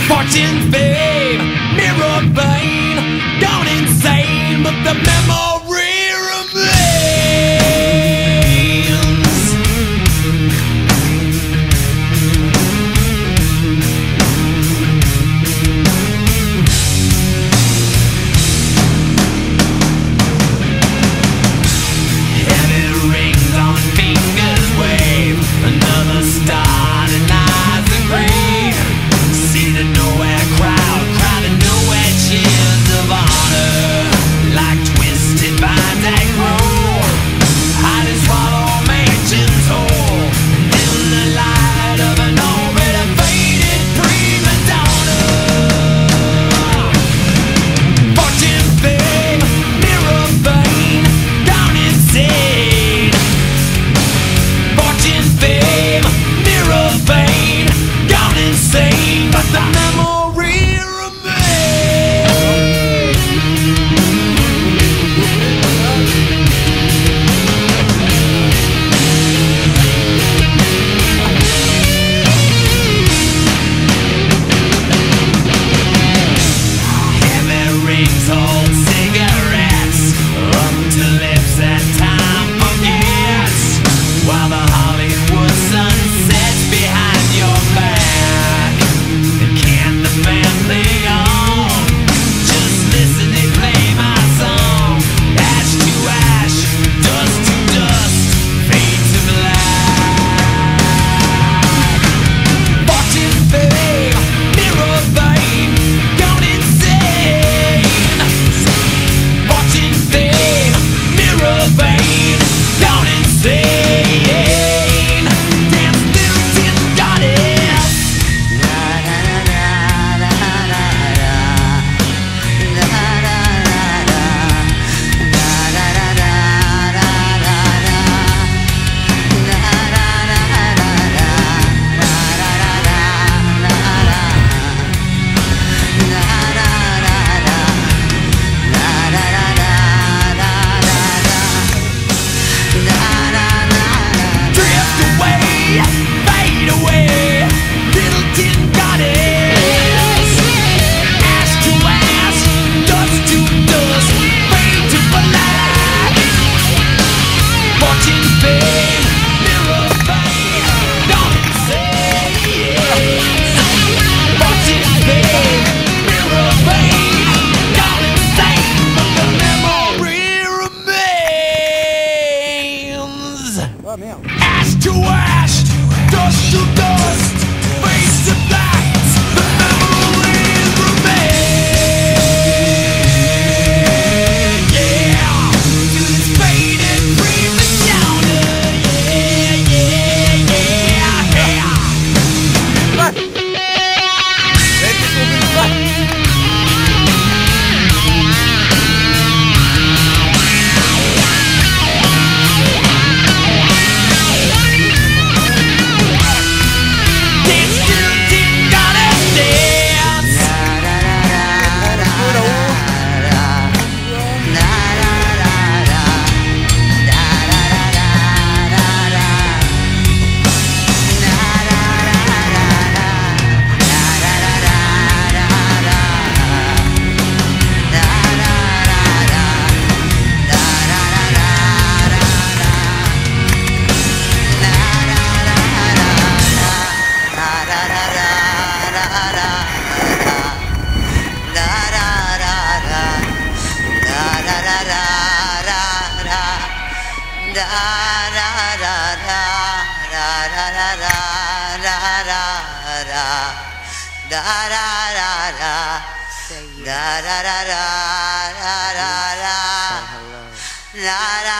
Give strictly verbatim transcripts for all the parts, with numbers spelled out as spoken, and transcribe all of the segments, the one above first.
Fortune, fame, mirror vein, gone insane, but the memory remains. Heavy rings on fingers wave, another star denies the grave. See the nowhere crowd, crowded nowhere cheers of honor, like twisted vines that grow, hide and swallow mansions whole, in the light of an already faded prima donna. Fortune, fame, mirror vein, gone insane. Fortune, fame, mirror vein, gone insane, but the memory remains. Heavy rings hold cigarettes up to lips that time forgets, while the Hollywood sun sets behind your back. And can't the band play on? Just listen, they play my song. Ash to ash, dust to dust, fade to black. Fortune, fame, mirror vein, gone insane. Fortune, fame, mirror vein, gone insane. Dance, little tin goddess. Drift away, fade away, little tin goddess. Ash to ash, dust to dust, fade to black. Fortune, fame, mirror vein, gone insane. Fortune, fame, mirror vein, gone insane, but the memory remains. Ash to ash, dust to dust, face to black, the memories remain. Yeah, to this faded prima donna. Yeah, yeah, yeah, Dance, little tin goddess, dance.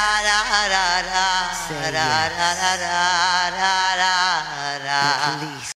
Say yes.